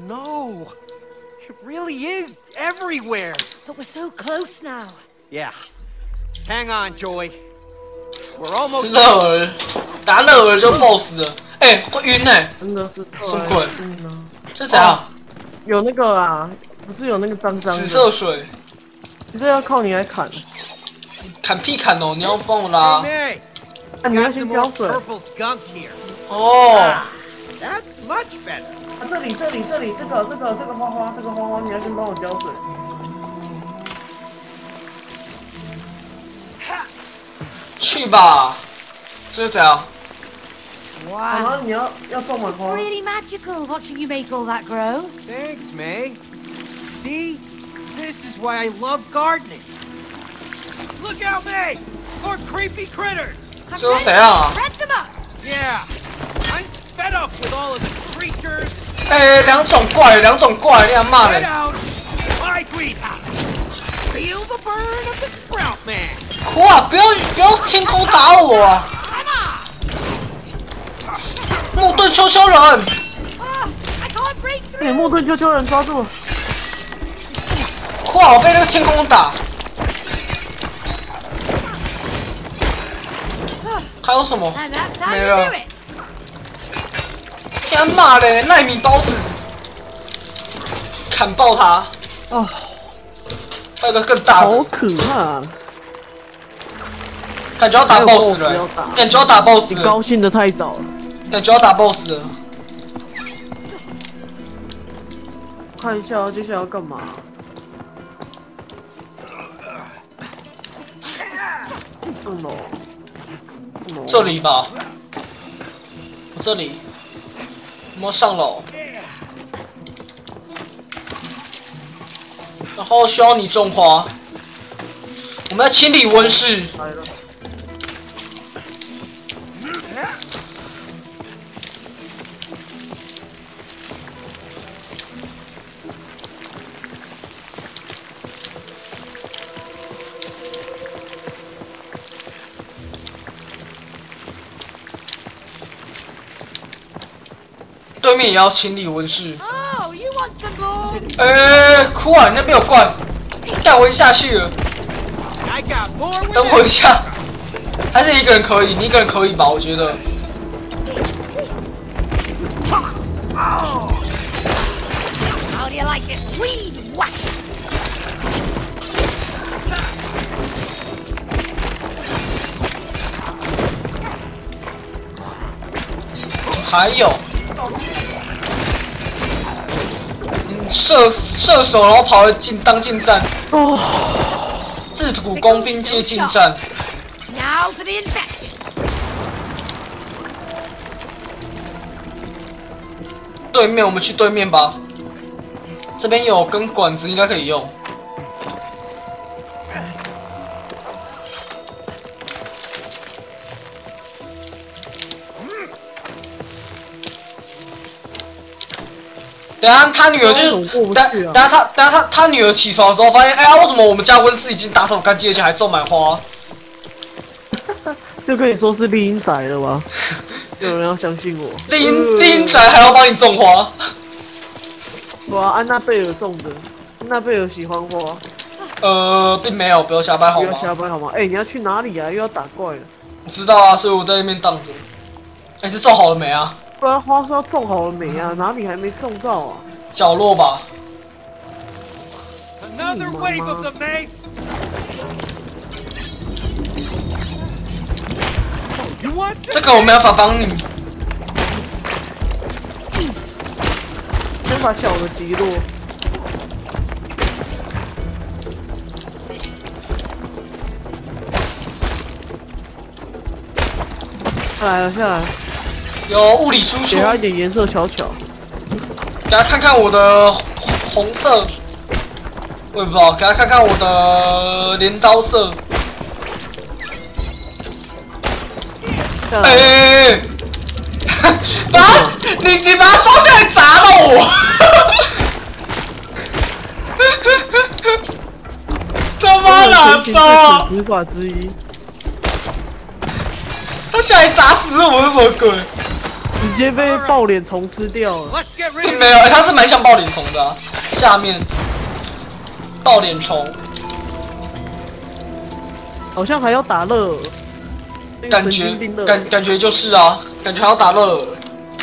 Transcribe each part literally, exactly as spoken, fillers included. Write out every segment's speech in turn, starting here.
no. It really is everywhere. But we're so close now. Yeah. Hang on, Joy. We're almost. 热尔，打热尔就 boss 了。哎、欸，会晕哎、欸！ 真的是什么鬼？这怎哦样？ 有那个啊，不是有那个脏脏的紫色水， 这要靠你来砍。 砍屁砍哦！你要帮我拉。 Hey, 啊，你要 got 先 some 浇 old 水。 purple skunk here. 哦， That's much better. 啊，这里这里这里这个这个这个花花这个花花，你要先帮我浇水。 去吧。这是怎样？ Wow. 然后你要要种满 It's 花。 really magical watching you make all that grow. Thanks, May. See? This is why I love gardening. Look out, May! More creepy critters! I'm 这是 ready 怎样啊？ to spread them up. Yeah. I'm fed up with all of the creatures. 哎、欸，两种怪，两种怪，你还骂 Get 嘞？ out! My greenhouse! Feel the burn of the Sprout Man! 苦啊！不要不要天空打我啊！ Come on! 木盾秋秋人， Oh, I can't break 哎， through. 木盾秋秋人抓住了。 苦啊！我被那个天空打。还有什么？ And that's how 没 you 了 do。it. 天妈嘞！奈米包子，砍爆他！ 哦， 还有个更大的， 好可怕！ 感觉要打还有 BOSS 了、 boss 要打感觉要打 BOSS 你了， 高兴的太早了。 感觉要打 BOSS 了。 看一下接下来要干嘛？上楼。上楼这里吧，这里，我们要上楼，然后需要你种花，我们要清理温室。 来了。 对面也要清理温室。 Oh, you want some more? 哎、哭啊！你那边有怪，干我一下去了。 I got more 等 with 我一下，还是一个人可以，你一个人可以吧？我觉得。 How do you like it? Weed whack. 还有，嗯，射射手，然后跑来进当近战。 哦， 制土工兵接近战。 Now for the infection. 对面，我们去对面吧。这边有根管子，应该可以用。等下他女儿就是，等等下他等下他他女儿起床的时候发现，哎呀，为什么我们家温室已经打扫干净，而且还种满花？ 就可以说是丽英仔了吧？有人要相信我。 丽英丽英仔还要帮你种花？ 哇，安娜贝尔种的，安娜贝尔喜欢花。 呃，并没有，不要瞎掰好吗？ 不要瞎掰好吗？哎、欸，你要去哪里啊？又要打怪了。 我知道啊，所以我在那边荡着。哎、欸，这种好了没啊？ 不然花是要种好了没啊？哪里还没种到啊？ 角落吧。 Another wave of the May. You want some? 这个我没办法帮你。 先把小的击落。下来了，下来了。 有物理输出。 给他一点颜色瞧瞧。 给他看看我的红色。我也不知道，给他看看我的镰刀色。 下来。 哎、欸欸！把他，你你把他抓下来砸到我！他妈哪招啊！ 死法之一。 他下来砸死我是什么鬼？ 直接被爆脸虫吃掉了。 Let's get rid 并 of 没有，欸、它是蛮像爆脸虫的、啊。下面爆脸虫， 好像还要打乐尔，那个神感觉经病乐尔感感觉就是啊，感觉还要打乐尔。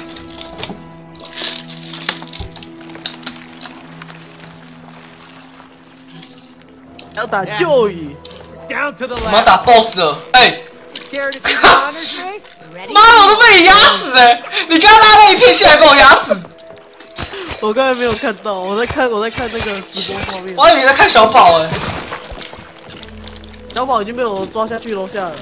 要打 Joey。 down to the 我们要 left. 打 BOSS 了，哎、欸， Care to see the honors, mate? Ready? 妈的，我都被你压死哎、欸！你刚刚拉那一片线来把我压死， 我刚才没有看到，我在看我在看那个直播画面。 我还以为你在看小宝哎、欸。 小宝已经被我抓下去楼下了。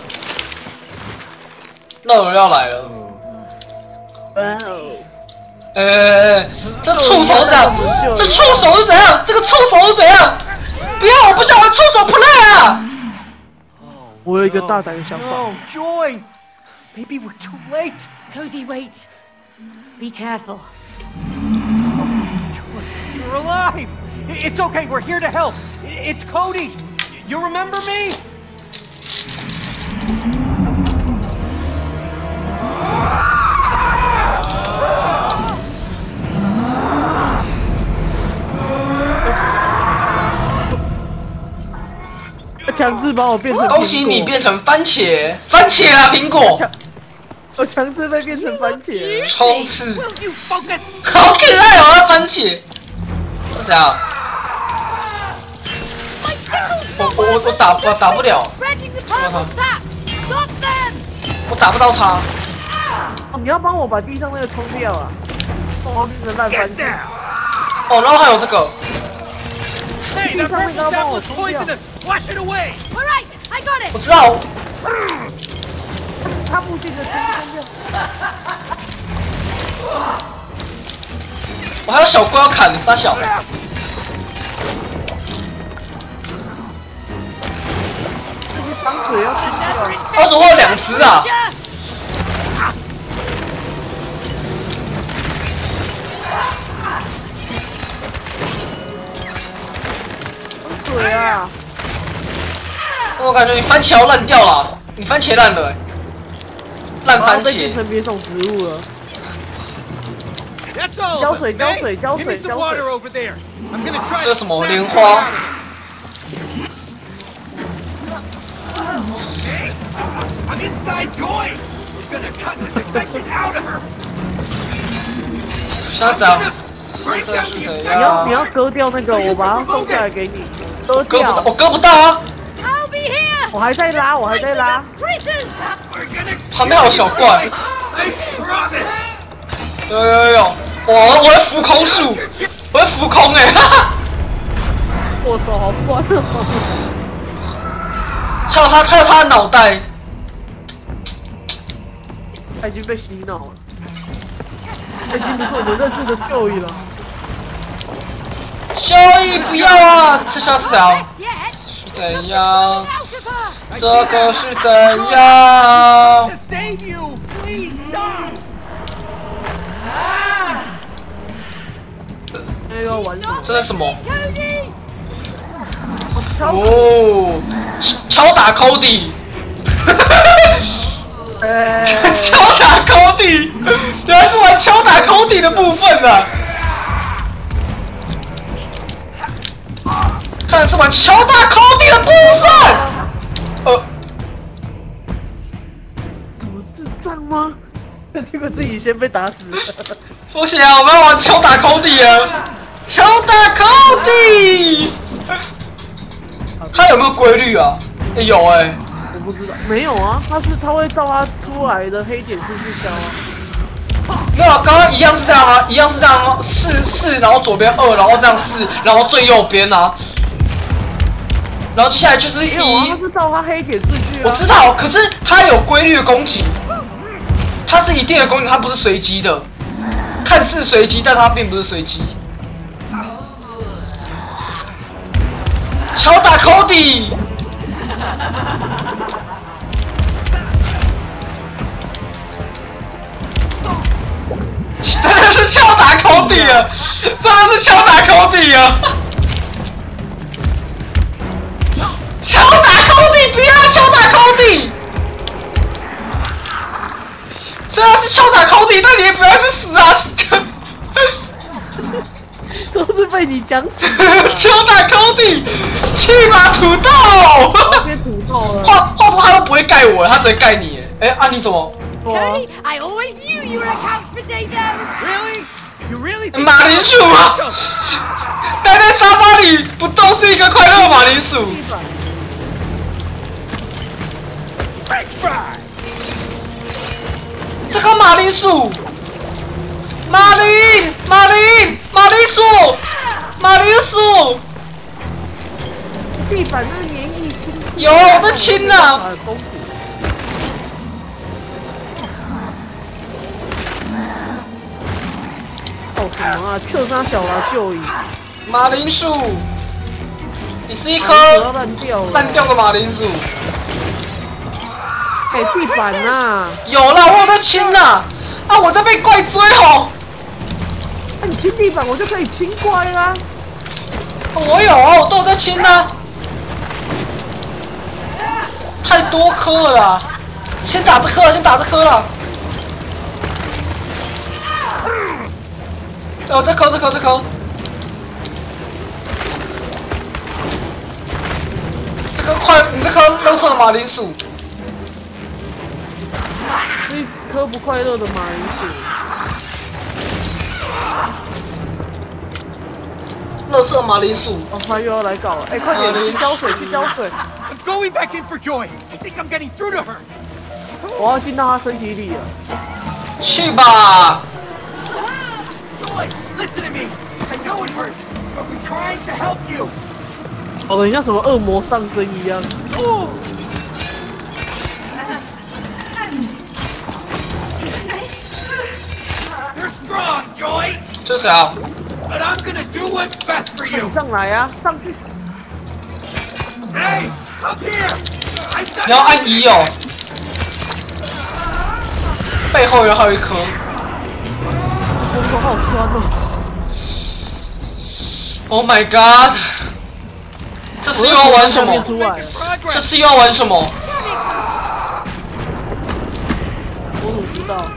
乐尔要来了。 哇哦！ 哎、欸欸，这触手是怎样？这触手是怎样？这个触手是怎样？不要，我不想玩触手 play 啊！ 我有一个大胆的想法。 No, Joy. Maybe we're too late. Cody, wait. Be careful. You're alive. I- It's okay. We're here to help. I- It's Cody. You remember me? Oh 强制把我变成苹果恭喜你变成番茄，番茄啊，苹果， 强我强制被变成番茄了。 冲刺， Will you focus? 好可爱哦，那番茄。是谁啊？ My sickle's 我 not 我我我打我打不了， spreading the purple sap. Stop them. 我打不到他。 哦，你要帮我把地上那个冲掉啊！我变成烂番 Get 茄。 there. 哦，然后还有这个， Hey, that 地上那 purple 个要帮 sap 我 was 冲掉。 poisonous. Wash it away. All right, I got 我 it. 知道。 他附近的冲冲掉。 我还有小龟要砍，杀小。 这些绑嘴要冲掉。 他怎么会有两只啊？ 绑嘴啊！ 我感觉你番茄要烂掉了，你番茄烂了、欸，烂番茄被变。成别种植物了。 That's all. 浇 of 水 it, 浇 okay? 水浇 Give me 水 some 浇 water 水。 over there. I'm gonna try 这 to 是什么 snap 莲 you 花 out of it. Hey, I'm inside Joy. We're gonna cut this infection out of her. 现在怎样？ Break 这 out 是 the 谁 infection. 你要你呀？ 要割掉那个，我把它送下来给你。割割不到， 掉。 我割不到啊！ I'll be here. 我还在拉，我还在拉。 Traitors. We're gonna 旁边还有小怪。 I promise. 有有有，我我会浮空术，我会浮空哎、欸，哈哈。 我手好酸哦。 还有他，还有他的脑袋。 他已经被洗脑了。他已经不是我们认识的旧义了。 萧逸不要啊！这下是谁啊？ This yet. 是怎样？ Out of her. 这个是怎样 To？save you, please stop. 那又要玩什么？ 这是什么？ Cody. 敲哦，敲打 Cody， 哎， 敲打 Cody，原来是玩敲打 Cody 的部分啊！看来是玩敲打 Cody 的部分。呃， 怎么智障吗？结果自己先被打死了。 不行啊，我们要玩敲打 Cody 啊！敲打 Cody，他有没有规律啊？欸、有哎、欸。 我不知道，没有啊，他是他会照他出来的黑点数去消啊。 没有啊，刚刚一样是这样啊，一样是这样啊，四四，然后左边二，然后这样四，然后最右边啊，然后接下来就是一。 没有啊，他是照他黑点数去啊。 我知道，可是它有规律的攻击，它是一定的攻击，它不是随机的，看似随机，但它并不是随机。敲打 Cody。真的是敲打 Cody 啊！真的是敲打 Cody 啊！敲打 Cody， 不要敲打 Cody！ 真虽然是敲打口底，但你也不要去死啊！ 都是被你讲死。 敲打口底，去吧土豆！ 变土豆了。 话话说他都不会盖我，他只会盖你。哎，啊你怎么？ Cody, I always knew you were a couch potato. Really? You really think 马铃薯吗？待在沙发里不动是一个快乐马铃薯。 French fry? 这颗马铃薯，马铃，马铃，马铃薯，马铃薯， 地板那个粘液清。 有我在清啊。 哦什么啊 ？Q 三小啦就椅。 马铃薯，你是一颗烂掉了。 烂掉的马铃薯。 哎、欸，地板呐、啊！ 有啦，我有在清啦。啊，我在被怪追哦。 那、啊、你清地板，我就可以清怪啦。 我有啊，我都有在清啊。太多颗了啦，先打这颗，先打这颗了。哦，这颗，这颗，这颗。这颗快，你这颗垃圾的马铃薯。 一颗不快乐的马铃薯， 垃圾马铃薯。 哦，他又要来搞了！哎、欸，快点，去浇水，去浇水！ I'm going back in for Joy. I think I'm getting through to her. 我要进到他身体里了。 去吧。 Joy, listen to me. I know it hurts, but we're trying to help you. 哦，很像什么恶魔上身一样。哦。 You're strong, Joy. 这谁啊？ But I'm gonna do what's best for you. 你上来啊，上去！ Hey, up here. I've 你要 got 按一哦。背后有还有一颗。 我手好酸哦。 Oh my god！ 这次又要玩什么？ 这次又要玩什么？ 我怎么知道？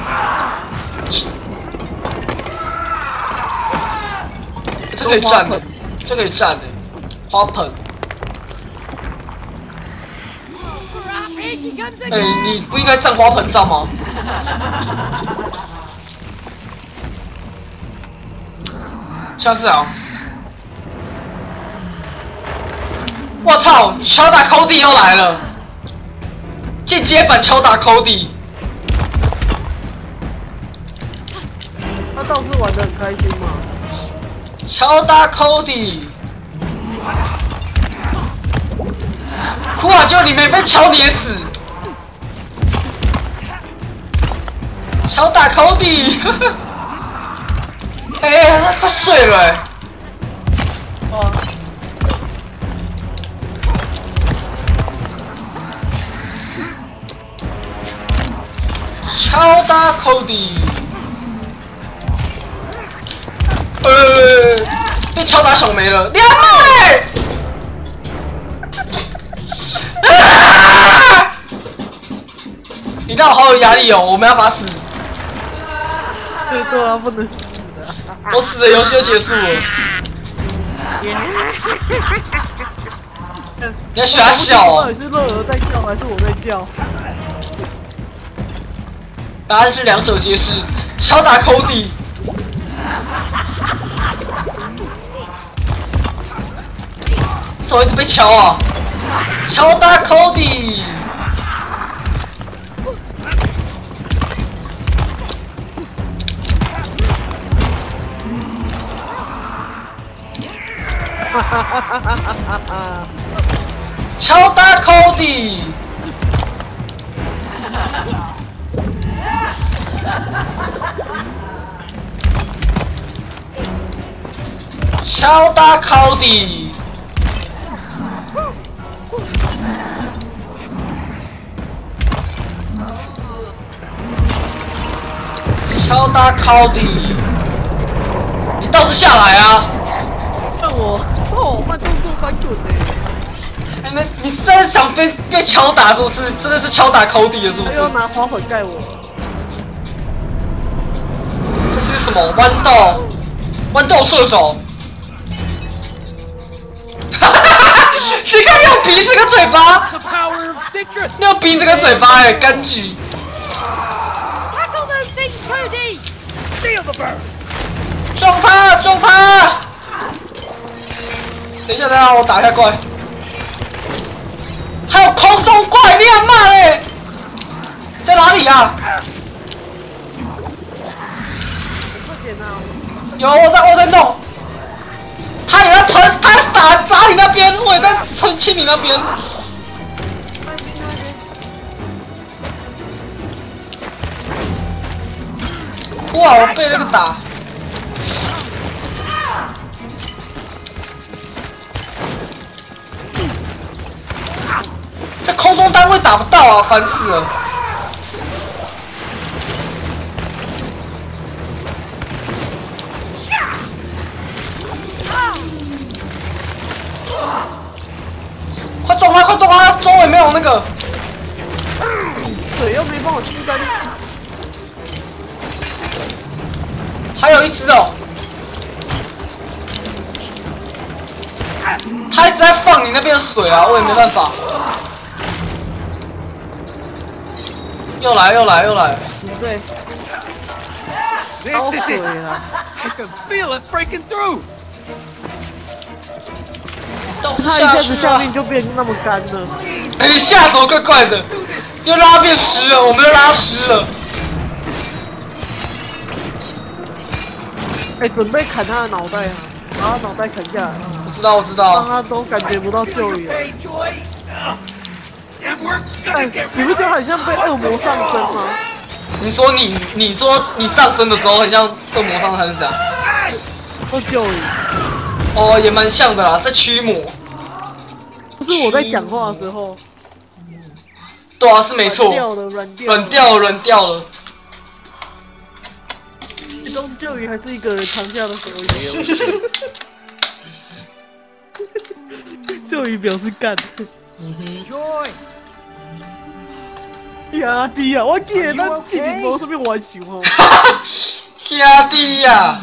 这可以站的，这可以站的，花盆。哎、欸，你不应该站花盆上吗？下次啊！我操，敲打 Cody 又来了，进阶版敲打 Cody。 他倒是玩得很开心嘛。 敲打 Cody， 哭啊！就你没被敲碾死。敲打 Cody， 哎、欸，他快睡了哎、欸。哇！敲打 Cody。 呃，被敲打手没了，两妹！啊！你让我好有压力哦，我没办法死。 对对啊，不能死的。 我死了，游戏就结束了。你要学他笑哦。 到底是乐儿在叫还是我在叫？ 答案是两者皆是，敲打 Cody。 手一直被敲啊！敲打 Cody， 敲打 Cody， 敲打 Cody。 敲打 Cody， 你倒是下来啊！ 让我哦，慢动作翻滚呢。 你们，你是在想被被敲打是不是？真的是敲打 Cody 了是不是？ 他又拿花粉盖我。 什么？豌豆，豌豆射手。哈哈哈！你看，有鼻子跟嘴巴，你有鼻子跟嘴巴哎，柑橘。 Tackle those things, Cody! Feel the burn! 撞他，撞他！等一下，等一下，我打一下怪。还有空中怪，你很慢嘞！在哪里啊？ 快点啊！ 有，我在，我在弄。他也在喷，他在打砸你那边，我也在喷亲你那边。哇，我被那个打。这空中单位打不到啊，烦死了！快撞他！快撞他！周围没有那个， 水又没帮我清干净。 还有一只哦。他一直在放你那边的水啊，我也没办法。又来又来又来！ 对， This 好 is 水 it! 啊！ I can feel us breaking through! 他一下子下面就变那么干了。 哎，下头怪怪的，又拉变湿了，我们又拉湿了。 哎，准备砍他的脑袋啊！把他脑袋砍下来， 我知道，我知让道。 他都感觉不到救援。 Hey, Joy! And we're 哎 gonna，get 你不觉得很像被恶魔上身吗？ 你说你，你说你上升的时候很像恶魔上身还是怎样？ 都救援。 哦，也蛮像的啦，在驱魔。 不是我在讲话的时候， 对啊，是没错。 软掉了，软掉了， 软掉了，软掉了。 终究于还是一个人扛下了所有。就于表示干。 嗯哼。 Joy! 呀弟呀，我记得咱之前无什么玩笑吼。 兄弟呀！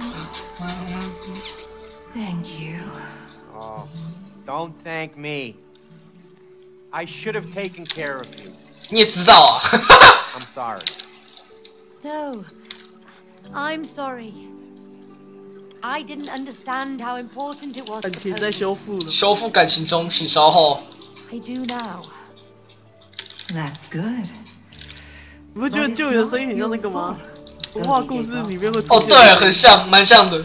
Thank you. Oh, don't thank me. I should have taken care of you. 你也知道啊。 I'm sorry. No, I'm sorry. I didn't understand how important it was. 感情在修复了。 修复感情中，请稍后。 I do now. That's good. 你不觉得救援的声音很像那个吗？童话故事里面会出哦， 现。 对，很像，蛮像的。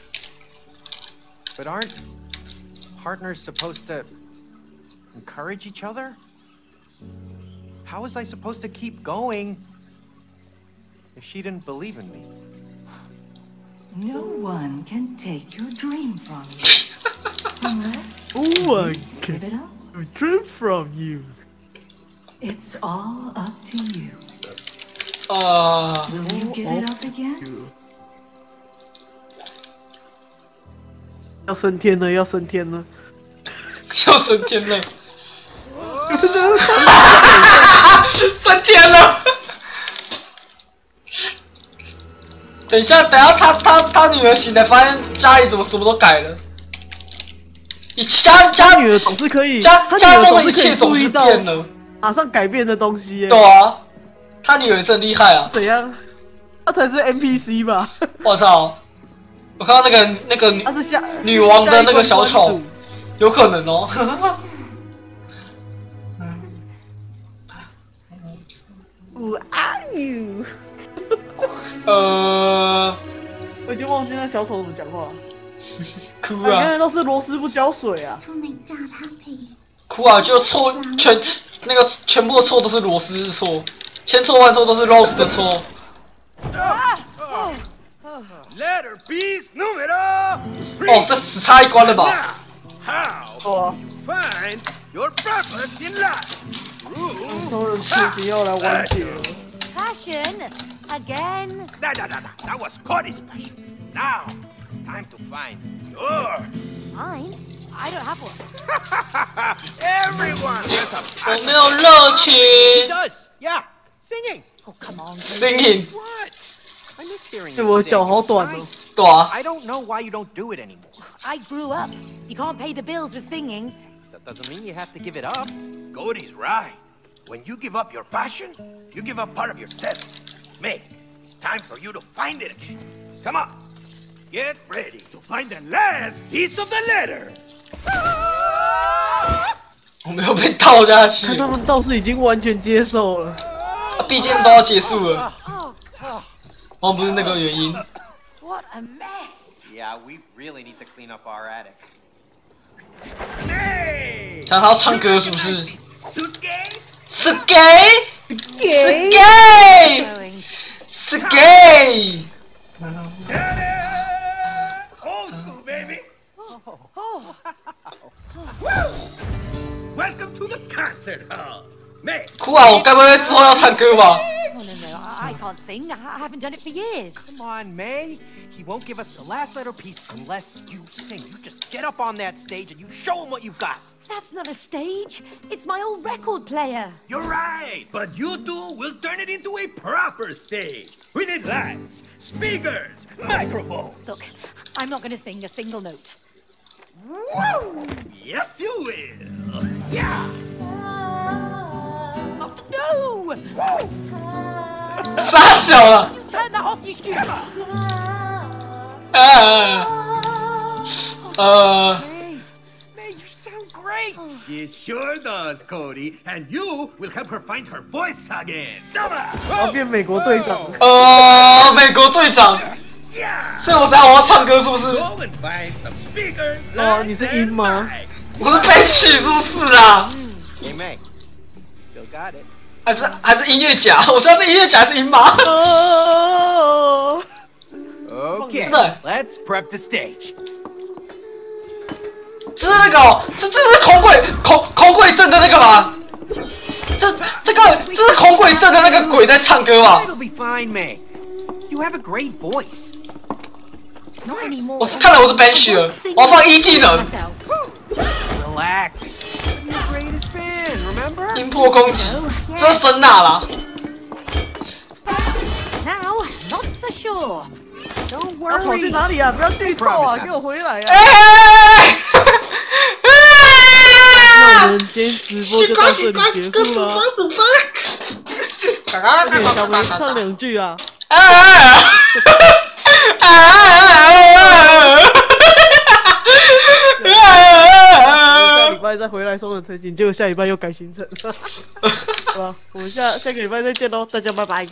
But aren't partners supposed to encourage each other? How was I supposed to keep going if she didn't believe in me? No one can take your dream from you. Unless Oh my give it god! up. I dream from you. It's all up to you. 呃， Will you give it up again? 要升天了，要升天了！ 要升天了， 你不觉得升天了！等一下，等一下他他他女儿醒来，发现家里怎么什么都改了。你家家他女儿总是可以， 家他女家中的一儿总是可以切总是注意到变了。 马上改变的东西耶。 对啊，他女儿也是很厉害啊！ 怎样？他才是 N P C 吧？ 我操！我看到那个那个女他是下女王的那个小丑下一关关主， 有可能哦。 Who are you？ 呃， 我已经忘记那小丑怎么讲话。 哭哎，刚啊才都是螺丝不浇水啊！ To make Dad happy. 哭啊！就错全那个全部的错都是罗斯的错，千错万错都是 Rose 的错。 Letter B's numero 哦，这只差一关了吧？ How 哇， to find your purpose in life? Rule. 超人确实要来完结了。 Passion? Again? Da, da, da, da. That was Cody's passion. Now it's time to find yours. Mine? I don't have one. Everyone has a 我 passion. 没有热情 He does. Yeah. Singing. Oh, come on. ，singing。 What? I miss hearing 哎， you 我 sing. 脚好 It's 短哦。 nice. 对啊， I don't know why you don't do it anymore. I grew up. You can't pay the bills with singing. That doesn't mean you have to give it up. Cody's right. When you give up your passion, you give up part of yourself. May, it's time for you to find it again. Come on. Get ready to find the last piece of the letter. 我没有被套下去， 看他们倒是已经完全接受了。 毕竟都要结束了， Oh, God. 哦，不是那个原因。 What a mess. Yeah, we really need to clean up our attic. May! 想他要唱歌是不 Recognize 是？ this suitcase? 是 gay， 是 gay， Going. 是 gay。 Ta-da! Old school, baby. Welcome to the concert hall. May, 哭啊！我该不会之后要唱歌吧？ Oh, no, no. I, I can't sing. I, I haven't done it for years. Come on, May. He won't give us the last letter piece unless you sing. You just get up on that stage and you show him what you've got. That's not a stage. It's my old record player. you're right, but you two will turn it into a proper stage. We need lights, speakers, microphones. Look, I'm not going to sing a single note. Woo! Yes, you will. Yeah. Oh, no! 傻小了。 You turn that off, you stupid. 呃呃， May, May, you sound great. It sure does, Cody. And you will help her find her voice again. Come 然后 on. 变美国队长。 呃，美国队长， Yeah. 所以我才我要唱歌是不是？ Go and find some speakers. 哦， lights, 你是 and 音吗？ mics. 我是编曲是不是啦？ Hey, May. Still got it. 还是还是音乐家？我知道是音乐家还是音妈？ 哦， Okay, Look. let's prep the stage. 这是那个哦，这这是恐鬼恐恐鬼镇的那个吗？这这个这是恐鬼镇的那个鬼在唱歌吗？ It'll be fine, May. You have a great voice. Not anymore. 我是看来我是 bench 了，我要放一技能， Myself. Relax. I'm your greatest fan, remember? 音波攻击，这是声呐啦。 Now, not so sure. Don't 要跑去 worry. 哪里啊？不要剧透啊！给我回来啊！ 哎！ 那我们今天直播就到这里结束了啊。快点，小梅唱两句啊！下礼拜再回来松人成行，结果下礼拜又改行程，好吧？我们下下个礼拜再见喽，大家拜拜。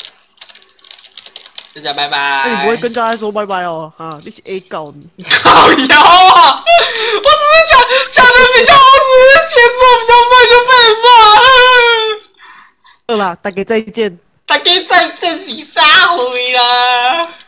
大家拜拜。 那你不会跟大家说拜拜哦？啊，你是 A 告你。 靠腰啊！我只是讲讲的比较好，只是解释的比较慢就被骂。 好啦，大家再见。 大家再见，洗沙回啦。